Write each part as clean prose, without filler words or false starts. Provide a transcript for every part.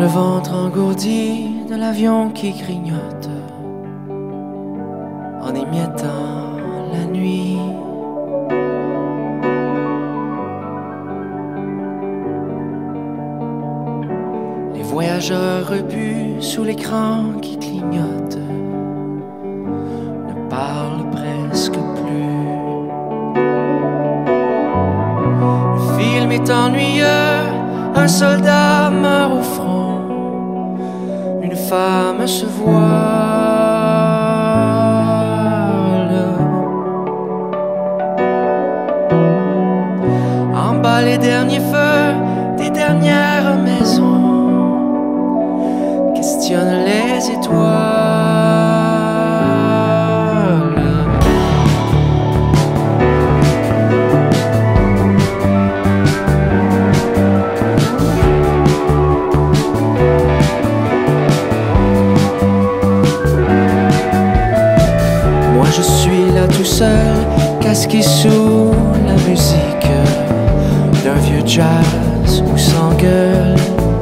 le ventre engourdi de l'avion qui grignote en émiettant la nuit. Les voyageurs repus sous l'écran qui clignote ne parlent presque plus. Le film est ennuyeux, un soldat meurt au front, une femme se voile. En bas les derniers feux des dernières maisons questionnent les étoiles. Je suis là tout seul, casqué sous la musique d'un vieux jazz où s'engueule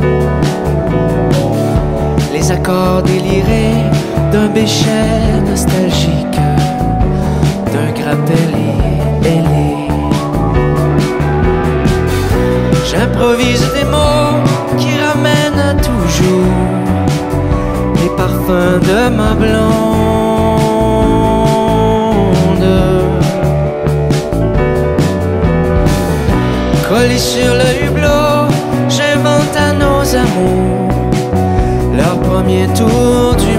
les accords délirés d'un béchet nostalgique, d'un grappelli ailé. J'improvise des mots qui ramènent toujours les parfums de ma blonde. Collé sur le hublot, j'invente à nos amours leur premier tour du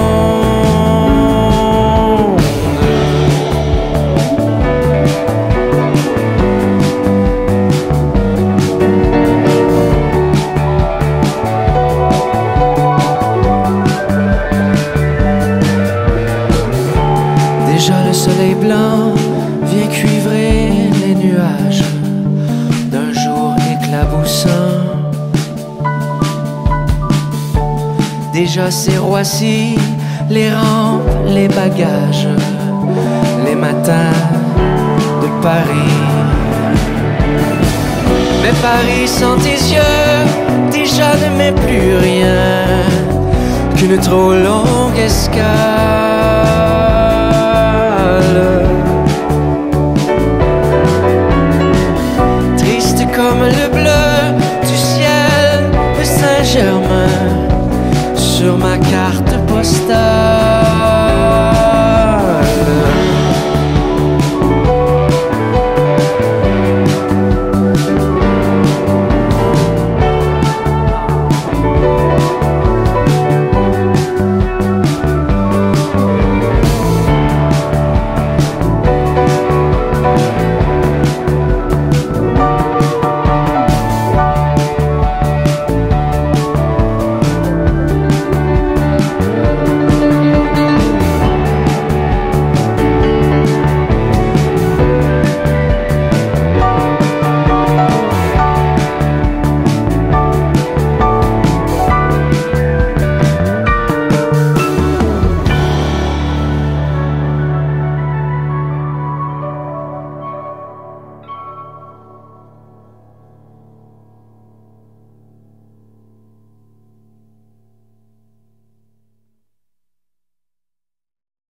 monde. Déjà le soleil blanc vient cuivrer les nuages d'un jour éclaboussant. Déjà c'est Roissy, les rampes, les bagages, les matins de Paris. Mais Paris sans tes yeux, déjà ne m'est plus rien qu'une trop longue escale.